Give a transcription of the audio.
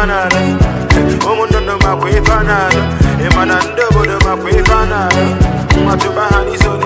fanado. Omundo no makwe fanado. Emanando bodo makwe fanado. Matuba hani so